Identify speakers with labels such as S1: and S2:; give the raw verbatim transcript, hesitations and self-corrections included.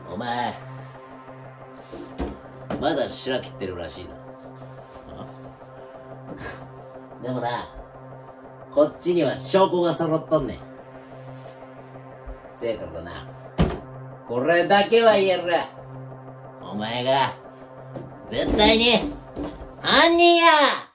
S1: お前まだ白切ってるらしいな。でもな、こっちには証拠が揃っとんねん。せやからな、これだけは言える。お前が絶対に犯人や！